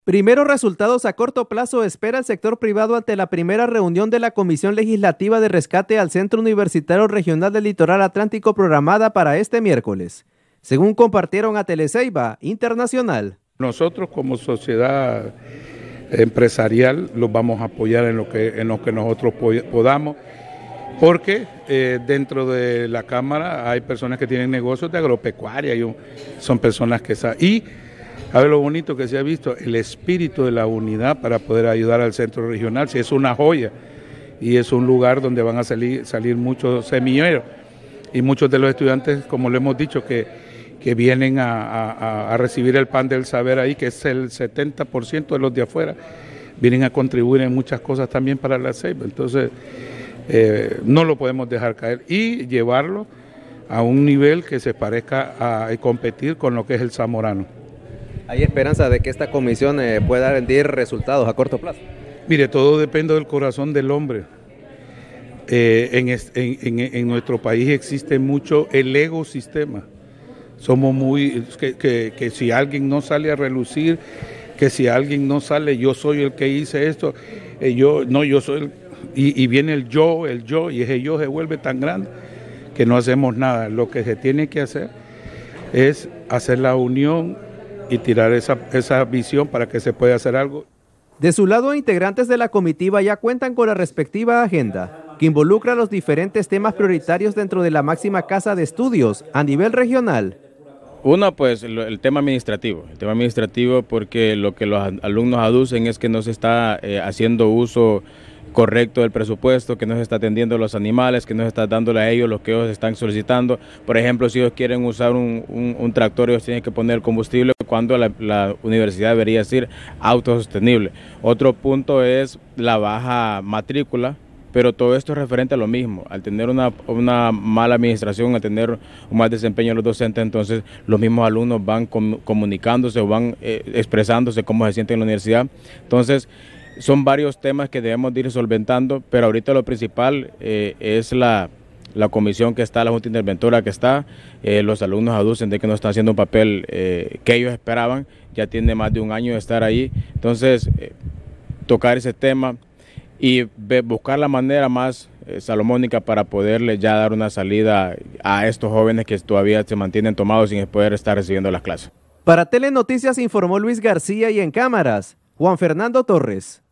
Primeros resultados a corto plazo espera el sector privado ante la primera reunión de la Comisión Legislativa de Rescate al Centro Universitario Regional del Litoral Atlántico programada para este miércoles, según compartieron a Teleceiba Internacional. Nosotros como sociedad empresarial los vamos a apoyar en lo que nosotros podamos, porque dentro de la Cámara hay personas que tienen negocios de agropecuaria, son personas que saben. Y a ver lo bonito que se ha visto, el espíritu de la unidad para poder ayudar al centro regional, si es una joya y es un lugar donde van a salir muchos semilleros y muchos de los estudiantes, como lo hemos dicho, que vienen a recibir el pan del saber ahí, que es el 70% de los de afuera, vienen a contribuir en muchas cosas también para la Ceiba. Entonces, no lo podemos dejar caer y llevarlo a un nivel que se parezca a competir con lo que es el zamorano. ¿Hay esperanza de que esta comisión pueda rendir resultados a corto plazo? Mire, todo depende del corazón del hombre. En nuestro país existe mucho el ecosistema. Somos muy, que si alguien no sale a relucir, que si alguien no sale, yo soy el que hice esto, yo soy y viene el yo, y ese yo se vuelve tan grande que no hacemos nada. Lo que se tiene que hacer es hacer la unión y tirar esa visión para que se pueda hacer algo. De su lado, integrantes de la comitiva ya cuentan con la respectiva agenda, que involucra los diferentes temas prioritarios dentro de la máxima casa de estudios a nivel regional. Uno, pues el tema administrativo porque lo que los alumnos aducen es que no se está haciendo uso correcto del presupuesto, que no se está atendiendo a los animales, que no se está dándole a ellos lo que ellos están solicitando. Por ejemplo, si ellos quieren usar un tractor, ellos tienen que poner combustible cuando la universidad debería ser autosostenible. Otro punto es la baja matrícula, pero todo esto es referente a lo mismo. Al tener una mala administración, al tener un mal desempeño de los docentes, entonces los mismos alumnos van comunicándose o van expresándose cómo se sienten en la universidad. Entonces, son varios temas que debemos de ir solventando, pero ahorita lo principal es la comisión que está, la Junta Interventora que está. Los alumnos aducen de que no están haciendo un papel que ellos esperaban, ya tiene más de un año de estar ahí. Entonces, tocar ese tema y buscar la manera más salomónica para poderle ya dar una salida a estos jóvenes que todavía se mantienen tomados sin poder estar recibiendo las clases. Para Telenoticias informó Luis García y en cámaras, Juan Fernando Torres.